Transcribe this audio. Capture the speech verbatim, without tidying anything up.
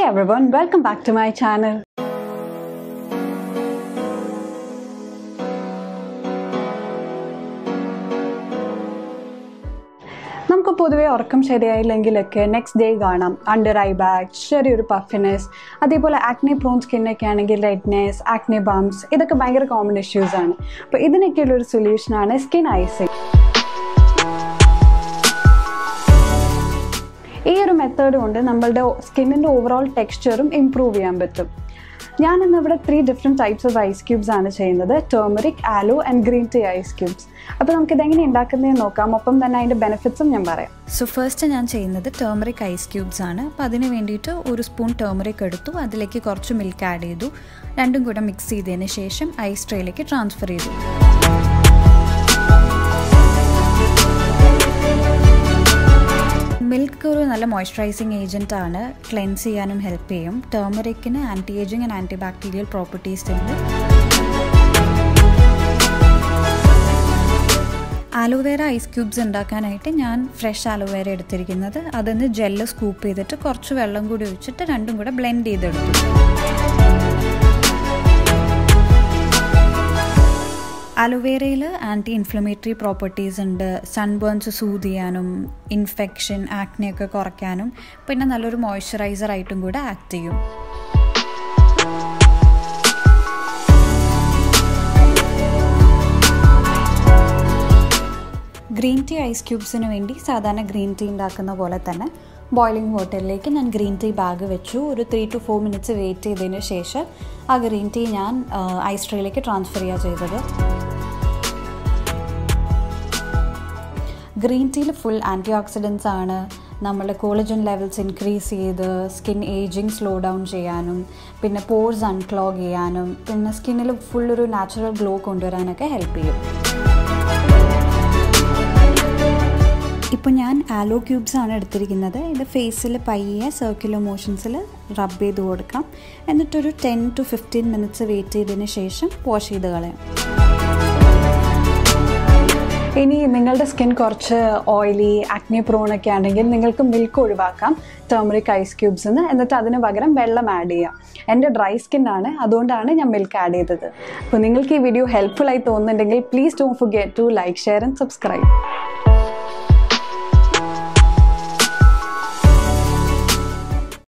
everyone, welcome back to my channel. നമുക്ക് പൊതുവേ ഉറക്കം ശരിയായില്ലെങ്കിലൊക്കെ നെക്സ്റ്റ് ഡേ കാണാം അണ്ടർ ഐ ബാഗ്, ചെറിയൊരു പഫിനെസ്, അതേപോലെ ആക്നെ പ്രോൺ സ്കിന്നൊക്കെ ആണെങ്കിൽ റെഡ്നെസ്, ആക്നെ ബംസ്, ഇതൊക്കെ ഭയങ്കര കോമൺ ഇഷ്യൂസ് ആണ്. അപ്പോൾ ഇതിനൊക്കെയുള്ളൊരു സൊല്യൂഷനാണ് സ്കിൻ ഐസിങ്. ഈ ഒരു മെത്തേഡ് കൊണ്ട് നമ്മളുടെ സ്കിന്നിൻ്റെ ഓവറോൾ ടെക്സ്ചറും ഇംപ്രൂവ് ചെയ്യാൻ പറ്റും. ഞാനിന്ന് ഇവിടെ three different types of ice cubes ആണ് ചെയ്യുന്നത്. Turmeric, aloe and green tea ice cubes. അപ്പോൾ നമുക്കിതെങ്ങനെ ഉണ്ടാക്കുന്നതെന്ന് നോക്കാം, ഒപ്പം തന്നെ അതിൻ്റെ ബെനിഫിറ്റ്സും ഞാൻ പറയാം. സോ ഫസ്റ്റ് ഞാൻ ചെയ്യുന്നത് ടേർമറിക് ഐസ് ക്യൂബ്സ് ആണ്. അപ്പോൾ അതിന് വേണ്ടിയിട്ട് ഒരു സ്പൂൺ ടേർമറിക് എടുത്തു, അതിലേക്ക് കുറച്ച് മിൽക്ക് ആഡ് ചെയ്തു, രണ്ടും കൂടെ മിക്സ് ചെയ്തതിന് ശേഷം ഐസ് ട്രേയിലേക്ക് ട്രാൻസ്ഫർ ചെയ്തു. മിൽക്ക് ഒരു നല്ല മോയ്സ്ചറൈസിങ് ഏജൻറ്റ് ആണ്, ക്ലെൻസ് ചെയ്യാനും ഹെൽപ്പ് ചെയ്യും. ടേർമറിക്കിന് anti ageing and anti bacterial properties ഉണ്ട്. ആലോവേര ഐസ് ക്യൂബ്സ് ഉണ്ടാക്കാനായിട്ട് ഞാൻ ഫ്രഷ് ആലോവേര എടുത്തിരിക്കുന്നത്. അതിന്ന് ജെല്ല് സ്കൂപ്പ് ചെയ്തിട്ട് കുറച്ച് വെള്ളം കൂടി ഒഴിച്ചിട്ട് രണ്ടും കൂടെ ബ്ലെൻഡ് ചെയ്തെടുത്തു. ആലോവേരയിൽ ആൻറ്റി ഇൻഫ്ലമേറ്ററി പ്രോപ്പർട്ടീസ് ഉണ്ട്. സൺബേൺസ് സൂത് ചെയ്യാനും ഇൻഫെക്ഷൻ, ആക്നെയൊക്കെ കുറയ്ക്കാനും പിന്നെ നല്ലൊരു മോയ്സ്ചറൈസർ ആയിട്ടും കൂടെ ആക്ട് ചെയ്യും. ഗ്രീൻ ടീ ഐസ് ക്യൂബ്സിന് വേണ്ടി സാധാരണ ഗ്രീൻ ടീ ഉണ്ടാക്കുന്ന പോലെ തന്നെ ബോയിലിംഗ് വാട്ടറിലേക്ക് ഞാൻ ഗ്രീൻ ടീ ബാഗ് വെച്ചു. ഒരു three two four minutes wait ചെയ്തതിന് ശേഷം ആ ഗ്രീൻ ടീ ഞാൻ ഐസ് ട്രേയിലേക്ക് ട്രാൻസ്ഫർ ചെയ്യുക ചെയ്തത്. ഗ്രീൻ ടീയിൽ ഫുൾ ആൻറ്റി ഓക്സിഡൻസ് ആണ്. നമ്മളുടെ കോളജൻ ലെവൽസ് ഇൻക്രീസ് ചെയ്ത് സ്കിൻ ഏജിങ് സ്ലോ ഡൗൺ ചെയ്യാനും പിന്നെ പോർസ് അൺക്ലോഗ് ചെയ്യാനും പിന്നെ സ്കിന്നിൽ ഫുൾ ഒരു നാച്ചുറൽ ഗ്ലോ കൊണ്ടുവരാനൊക്കെ ഹെൽപ്പ് ചെയ്യും. ഇപ്പോൾ ഞാൻ ആലോ ക്യൂബ്സ് ആണ് എടുത്തിരിക്കുന്നത്. ഇത് ഫേസിൽ പയ്യെ സർക്കുലർ മോഷൻസിൽ റബ്ബ് ചെയ്ത് കൊടുക്കാം. എന്നിട്ടൊരു ten to fifteen minutes wait ചെയ്തതിന് ശേഷം വാഷ് ചെയ്ത് കളയാം. ഇനി നിങ്ങളുടെ സ്കിൻ കുറച്ച് ഓയിലി, ആക്നെ പ്രോൺ ഒക്കെ ആണെങ്കിൽ നിങ്ങൾക്ക് മിൽക്ക് ഒഴിവാക്കാം ടേർമറിക് ഐസ് ക്യൂബ്സിന്. എന്നിട്ട് അതിന് പകരം വെള്ളം ആഡ് ചെയ്യാം. എൻ്റെ ഡ്രൈ സ്കിൻ ആണ്, അതുകൊണ്ടാണ് ഞാൻ മിൽക്ക് ആഡ് ചെയ്തത്. അപ്പോൾ നിങ്ങൾക്ക് ഈ വീഡിയോ ഹെൽപ്ഫുൾ ആയി തോന്നുന്നുണ്ടെങ്കിൽ please don't forget to like, share and subscribe.